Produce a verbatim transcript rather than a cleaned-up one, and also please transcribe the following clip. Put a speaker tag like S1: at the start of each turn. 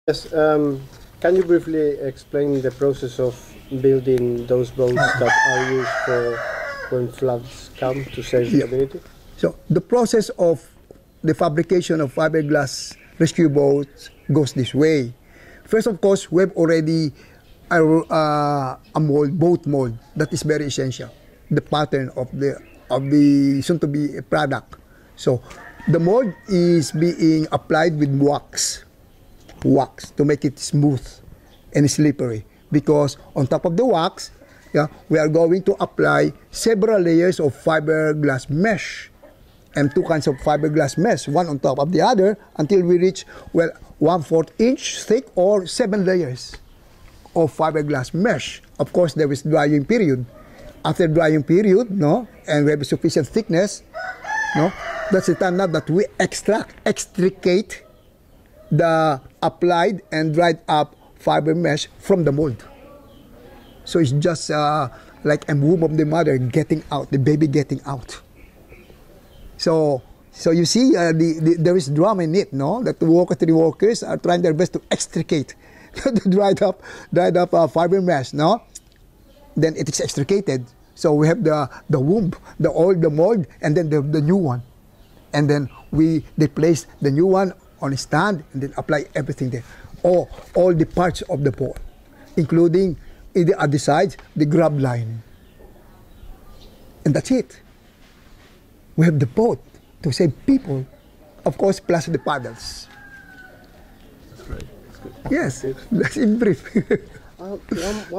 S1: Yes, um, can you briefly explain the process of building those boats that are used for when floods come to save the
S2: Yeah.
S1: community?
S2: So the process of the fabrication of fiberglass rescue boats goes this way. First, of course, we have already a, uh, a mold, boat mold that is very essential. The pattern of the of the soon to be product. So the mold is being applied with wax, wax to make it smooth and slippery. Because on top of the wax, yeah, we are going to apply several layers of fiberglass mesh and two kinds of fiberglass mesh, one on top of the other, until we reach, well, one-fourth inch thick or seven layers of fiberglass mesh. Of course, there is drying period. After drying period, no, and we have sufficient thickness, no, that's the time now that we extract, extricate the applied and dried up fiber mesh from the mold. So it's just uh, like a womb of the mother getting out, the baby getting out. So, so you see, uh, the, the, there is drama in it, no? That the workers, the workers are trying their best to extricate the dried up, dried up uh, fiber mesh, no? Then it is extricated. So we have the the womb, the old, the mold, and then the, the new one, and then we they place the new one on a stand and then apply everything there, all all the parts of the boat, including in the other sides the grab line, and that's it. We have the boat to save people, of course, plus the paddles.
S1: That's great. That's good.
S2: Yes, that's in brief.
S1: Uh, one,